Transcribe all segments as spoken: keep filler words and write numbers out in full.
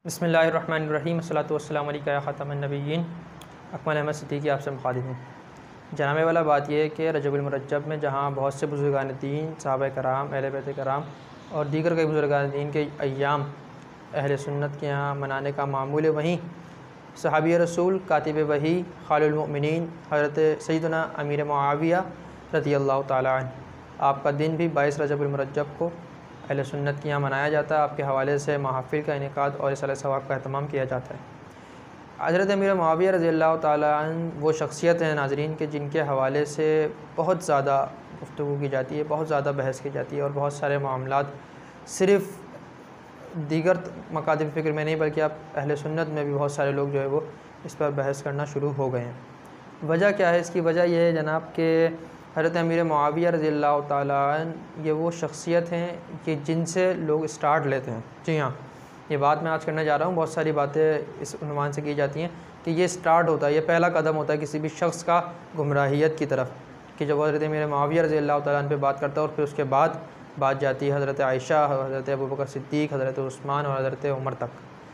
बिस्मिल्लाहिर्रहमानिर्रहीम अस्सलातु वस्सलामु अलैका या ख़ातमन नबिय्यीन। अकमल अहमद सिद्दीक़ी आपसे मुखातिब हूँ। जनाबे वाला बात यह है कि रजबुल मुरज्जब में जहाँ बहुत से बुज़ुर्गान दीन, सहाबा कराम, अहले बैत कराम और दीगर कई बुज़ुर्गान दीन के अय्याम अहले सुन्नत के यहाँ मनाने का मामूल है, वहीं सहाबी रसूल कातिब वही खालिल मोमिनीन हज़रत सैयदना अमीर मुआविया रज़ियल्लाहु ताला अन्हु आपका दिन भी बाईस रजबुल मुरज्जब को अहले सुन्नत के यहाँ मनाया जाता है। आपके हवाले से महफ़िल का इनेकाद और इस सवाब का अहतमाम किया जाता है। हज़रत अमीर मुआविया रज़ियल्लाहु ताला अन्हु वो शख्सियत हैं नाज़रीन के जिनके हवाले से बहुत ज़्यादा गुफ्तगू की जाती है, बहुत ज़्यादा बहस की जाती है और बहुत सारे मामलात सिर्फ़ दीगर मकातिब फ़िक्र में नहीं बल्कि आप अहले सुन्नत में भी बहुत सारे लोग जो है वो इस पर बहस करना शुरू हो गए हैं। वजह क्या है? इसकी वजह यह है जनाब के हज़रत अमीर मुआविया रज़ियल्लाहु ताला अन्हु ये वो शख्सियत हैं कि जिनसे लोग स्टार्ट लेते हैं। जी हाँ, ये बात मैं आज करने जा रहा हूँ। बहुत सारी बातें इस उन्वान से की जाती हैं कि ये स्टार्ट होता है, ये पहला कदम होता है किसी भी शख्स का गुमराहियत की तरफ, कि जब हज़रत अमीर मुआविया रज़ियल्लाहु ताला अन्हु पे बात करता है और फिर उसके बाद बात जाती है हज़रत आयशा, हज़रत अबू बकर सिद्दीक़, हज़रत उस्मान और हज़रत उमर तक।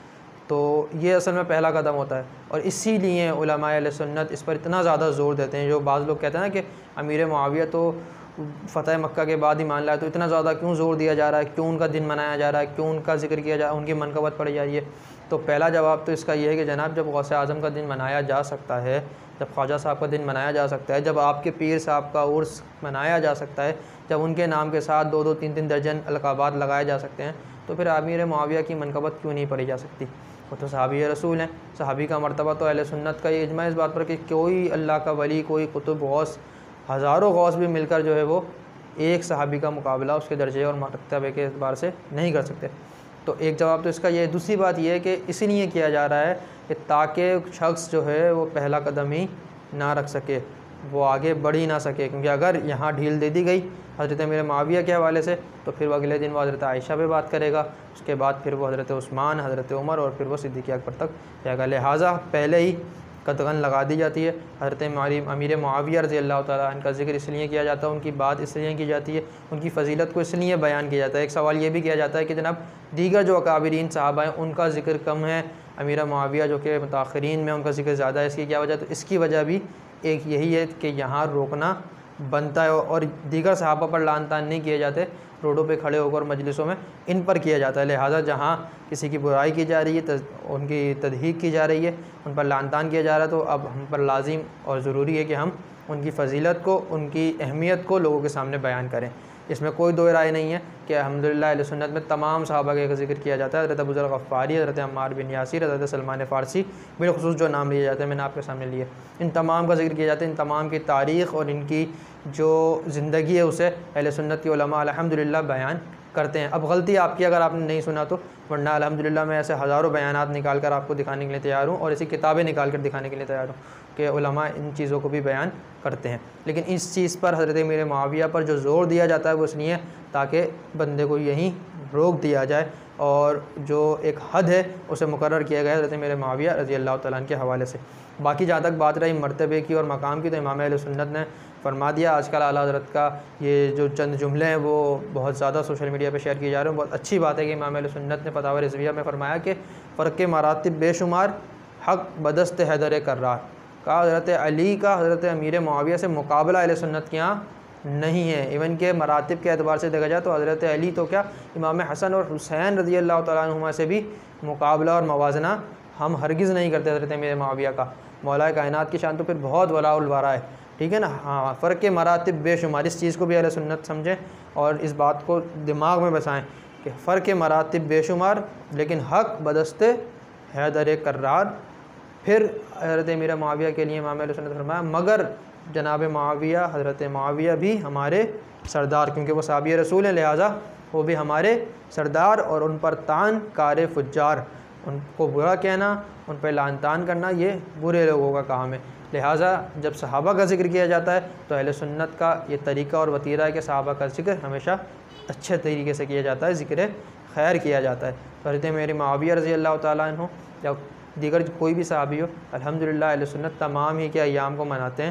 तो ये असल में पहला कदम होता है और इसीलिए उलमाए अहले सुन्नत इस पर इतना ज़्यादा ज़ोर देते हैं। जो बाज़ लोग कहते हैं ना कि अमीर मुआविया तो फ़तह मक्का के बाद ही मान लाया, तो इतना ज़्यादा क्यों ज़ोर दिया जा रहा है, क्यों उनका दिन मनाया जा रहा है, क्यों उनका जिक्र किया जा रहा है, उनकी मनक़बत पढ़ी जा रही है। तो पहला जवाब तो इसका ये है कि जनाब जब गौसे आज़म का दिन मनाया जा सकता है, जब ख्वाजा साहब का दिन मनाया जा सकता है, जब आपके पीर साहब का उर्स मनाया जा सकता है, जब उनके नाम के साथ दो दो तीन तीन दर्जन अलक़ाबात लगाए जा सकते हैं, तो फिर अमीर मुआविया की मनक़बत क्यों नहीं पढ़ी जा सकती? वो तो सहाबी रसूल हैं। सहाबी का मर्तबा तो अहले सुन्नत का ये इजमा इस बात पर कि कोई अल्लाह का वली, कोई कुतुब गौस, हज़ारों गौस भी मिलकर जो है वो एक सहाबी का मुकाबला उसके दर्जे और मर्तबे के एतबार से नहीं कर सकते। तो एक जवाब तो इसका ये है। दूसरी बात यह है कि इसलिए किया जा रहा है कि ताकि शख्स जो है वो पहला कदम ही ना रख सके, वो आगे बढ़ ही ना सके, क्योंकि अगर यहाँ ढील दे दी गई हज़रत अमीर मुआविया के हवाले से तो फिर वो अगले दिन वो हज़रत आयशा पे बात करेगा, उसके बाद फिर वो हज़रत उस्मान, हज़रत उमर और फिर वो सिद्दीक़ी अकबर तक जाएगा। लिहाजा पहले ही कदगन लगा दी जाती है। हज़रत अमीर मुआविया रज़ियल्लाहु ताला अन्हु का जिक्र इसलिए किया जाता है, उनकी बात इसलिए की जाती है, उनकी फ़जीलत को इसलिए बयान किया जाता है। एक सवाल ये भी किया जाता है कि जनाब दीगर जो अकाबिरीन साहबा हैं उनका जिक्र कम है, अमीर मुआविया जो कि मुताख़िरीन में उनका जिक्र ज़्यादा है, इसकी क्या वजह? तो इसकी वजह भी एक यही है कि यहाँ रोकना बनता है और दीगर सहाबा पर लान तान नहीं किए जाते, रोडों पे खड़े होकर मजलिसों में इन पर किया जाता है। लिहाजा जहाँ किसी की बुराई की जा रही है, तज, उनकी तदहीक की जा रही है, उन पर लान तान किया जा रहा है, तो अब हम पर लाजिम और ज़रूरी है कि हम उनकी फ़जीलत को, उनकी अहमियत को लोगों के सामने बयान करें। इसमें कोई दो राय नहीं है कि अल्हम्दुलिल्लाह अहले सुन्नत में तमाम सहाबा का जिक्र किया जाता है। हज़रत अबू ज़र ग़फ़ारी, हज़रत अम्मार बिन यासिर, हज़रत सलमान फ़ारसी, बिलख़ुसूस जो नाम लिए जाते हैं मैंने आपके सामने लिए, इन तमाम का जिक्र किया जाता है। इन तमाम की तारीख़ और इनकी जो ज़िंदगी है उसे अहले सुन्नत के उलमा अल्हम्दुलिल्लाह बयान करते हैं। अब गलती आपकी अगर आपने नहीं सुना तो, वरना अल्हम्दुलिल्लाह मैं ऐसे हज़ारों बयानात निकाल कर आपको दिखाने के लिए तैयार हूँ और ऐसी किताबें निकाल कर दिखाने के लिए तैयार हूँ कि उलमा इन चीज़ों को भी बयान करते हैं। लेकिन इस चीज़ पर हज़रत अमीर मुआविया पर जो ज़ोर दिया जाता है वो इसलिए ताकि बंदे को यहीं रोक दिया जाए और जो एक हद है उसे मुकर्रर किया गया हज़रत अमीर मुआविया रज़ियल्लाहु ताला अन्हु के हवाले से। बाकी जहाँ तक बात रही मर्तबे की और मकाम की, तो इमाम अहले सुन्नत ने फरमा दिया। आजकल आलाहज़रत का ये जो चंद जुमले हैं वो बहुत ज़्यादा सोशल मीडिया पे शेयर किए जा रहे हैं। बहुत अच्छी बात है कि इमाम अहले सुन्नत ने फतावा रिज़विया में फ़रमाया कि फ़र्क़ मरातिब बेशुमार, हक़ बदस्त हैदर कर्रार। कहा हज़रत अली का हज़रत अमीर मुआविया से मुकाबला अहले सुन्नत के यहाँ नहीं है। इवन के मरातिब के एतबार से देखा जाए तो हज़रत अली तो क्या, इमाम हसन और हुसैन रज़ियल्लाहु ताला अन्हुमा से भी मुकाबला और मवाजना हम हरगिज़ नहीं करते हज़रत अमीर मुआविया का। मौला कायनात की शान तो फिर बहुत वलाउल वरा है, ठीक है ना। हाँ, फ़र्क़ मरातिब बेशुमार, इस चीज़ को भी अहले सुन्नत समझें और इस बात को दिमाग में बसाएं कि फ़र्क़ मरातिब बेशुमार लेकिन हक़ बदस्ते हैदर कर्रार। फिर हज़रत अमीर मुआविया के लिए इमाम अहले सुन्नत फरमाया मगर जनाब मुआविया, हज़रत मुआविया भी हमारे सरदार, क्योंकि वो सहाबी रसूल हैं, लिहाजा वो भी हमारे सरदार और उन पर तान कार फुज्जार, उनको बुरा कहना, उन पर लान तान करना ये बुरे लोगों का काम है। लिहाजा जब सहाबा का जिक्र किया जाता है तो अहले सुन्नत का ये तरीक़ा और वतीरा है कि सहाबा का जिक्र हमेशा अच्छे तरीके से किया जाता है, ज़िक्र खैर किया जाता है। तो हज़रत अमीर मुआविया रज़ियल्लाहु ताला अन्हु या दीगर कोई भी सहाबी हो, अल्हम्दुलिल्लाह अहले सुन्नत तमाम ही के अय्याम को मनाते हैं।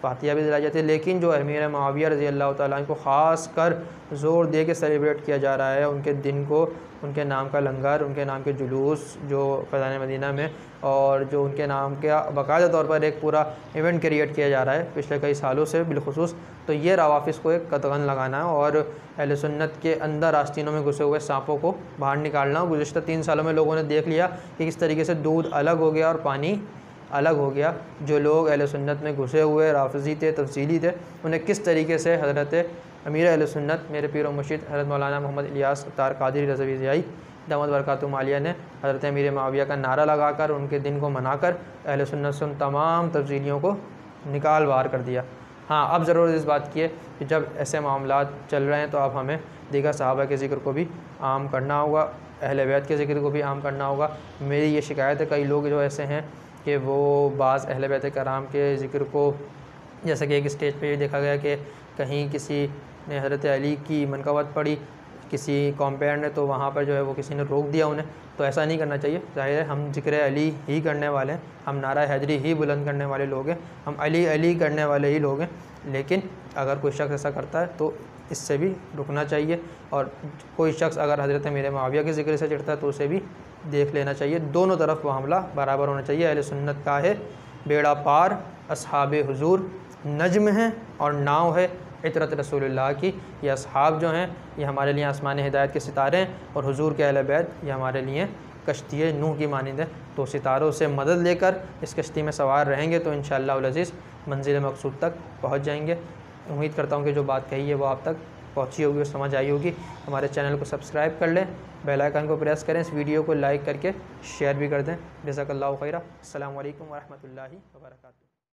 फातिहा भी दिलाई जाती है। लेकिन जो अमीर मुआविया रज़ी अल्लाह तआला अन्हु को ख़ास कर ज़ोर दे के सेलिब्रेट किया जा रहा है, उनके दिन को, उनके नाम का लंगर, उनके नाम के जुलूस जो फ़ैज़ान मदीना में, और जो उनके नाम का बाकायदा तौर पर एक पूरा इवेंट क्रिएट किया जा रहा है पिछले कई सालों से बिलखुसूस। तो ये रवाफ़िज़ को एक कतगन लगाना है और अहले सुन्नत के अंदर आस्तीनों में घुसे हुए सांपों को बाहर निकालना। गुज़िश्ता तीन सालों में लोगों ने देख लिया कि किस तरीके से दूध अलग हो गया और पानी अलग हो गया। जो लोग अहले सुन्नत में घुसे हुए राफ़िज़ी थे, तफ़सीली थे, उन्हें किस तरीके से हज़रत अमीर अहले सुन्नत मेरे पीर व मुर्शिद हज़रत मौलाना मोहम्मद इलियास अत्तार क़ादरी रज़वी ज़ियाई दामद बरकातुहु आलिया ने हज़रत अमीर मुआविया का नारा लगाकर उनके दिन को मनाकर अहले सुन्नत से उन तमाम तब्दीलियों को निकाल बाहर कर दिया। हाँ, अब ज़रूरत इस बात की है कि जब ऐसे मामलात चल रहे हैं तो अब हमें दीगर सहाबा के ज़िक्र को भी आम करना होगा, अहले बैत के ज़िक्र को भी आम करना होगा। मेरी ये शिकायत है, कई लोग जो ऐसे हैं कि वो बाज़ अहले बैत कराम के ज़िक्र को, जैसे कि एक स्टेज पे ये देखा गया कि कहीं किसी ने हज़रत अली की मनक़बत पढ़ी किसी कॉम्पेयर ने, तो वहाँ पर जो है वो किसी ने रोक दिया उन्हें। तो ऐसा नहीं करना चाहिए। ज़ाहिर है हम ज़िक्र अली ही करने वाले हैं, हम नारा हैदरी ही बुलंद करने वाले लोग हैं, हम अली अली करने वाले ही लोग हैं। लेकिन अगर कोई शख्स ऐसा करता है तो इससे भी रुकना चाहिए, और कोई शख्स अगर हज़रत अमीर मुआविया के ज़िक्र से चिढ़ता है तो उसे भी देख लेना चाहिए। दोनों तरफ मामला बराबर होना चाहिए। अहले सुन्नत का है बेड़ा पार, असहाबे हुजूर नज्म है और नाव है इतरत रसूलुल्लाह की। ये असहाब जो हैं ये हमारे लिए आसमान हिदायत के सितारे हैं, और हुजूर के अहले बैत ये हमारे लिए कश्ती नूह की मानिंद है। तो सितारों से मदद लेकर इस कश्ती में सवार रहेंगे तो इंशाअल्लाह उल अज़ीज़ मंजिल मकसूद तक पहुँच जाएंगे। उम्मीद करता हूँ कि जो बात कही है वो आप तक पहुँची होगी और समझ आई होगी। हमारे चैनल को सब्सक्राइब कर लें, बेल आइकन को प्रेस करें, इस वीडियो को लाइक करके शेयर भी कर दें। जज़ाकल्लाहु खैरा। अस्सलामु अलैकुम व रहमतुल्लाहि व बरकातुहू।